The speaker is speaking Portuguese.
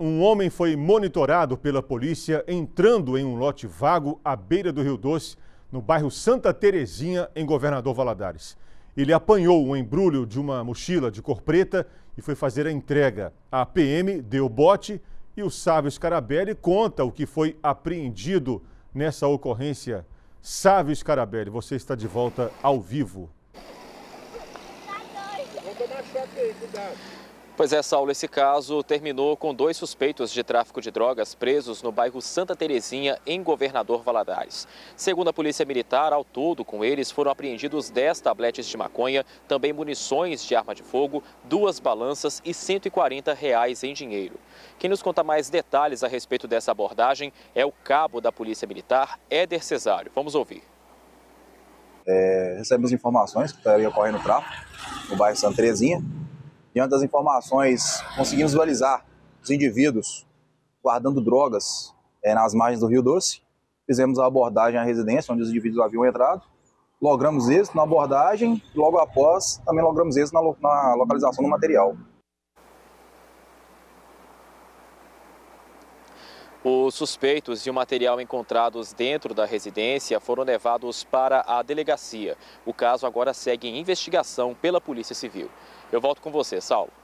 Um homem foi monitorado pela polícia entrando em um lote vago à beira do Rio Doce, no bairro Santa Terezinha, em Governador Valadares. Ele apanhou um embrulho de uma mochila de cor preta e foi fazer a entrega. A PM deu bote e o Sávio Scarabelli conta o que foi apreendido nessa ocorrência. Sávio Scarabelli, você está de volta ao vivo. Vamos tomar choque aí, cuidado. Pois é, Saulo, esse caso terminou com 2 suspeitos de tráfico de drogas presos no bairro Santa Terezinha, em Governador Valadares. Segundo a Polícia Militar, ao todo, com eles, foram apreendidos 10 tabletes de maconha, também munições de arma de fogo, 2 balanças e R$140 em dinheiro. Quem nos conta mais detalhes a respeito dessa abordagem é o cabo da Polícia Militar, Éder Cesário. Vamos ouvir. Recebemos informações que estaria ocorrendo tráfico no bairro Santa Terezinha. Diante das informações, conseguimos visualizar os indivíduos guardando drogas nas margens do Rio Doce. Fizemos a abordagem à residência, onde os indivíduos haviam entrado. Logramos êxito na abordagem e, logo após, também logramos êxito na localização do material. Os suspeitos e o material encontrados dentro da residência foram levados para a delegacia. O caso agora segue em investigação pela Polícia Civil. Eu volto com você, Saulo.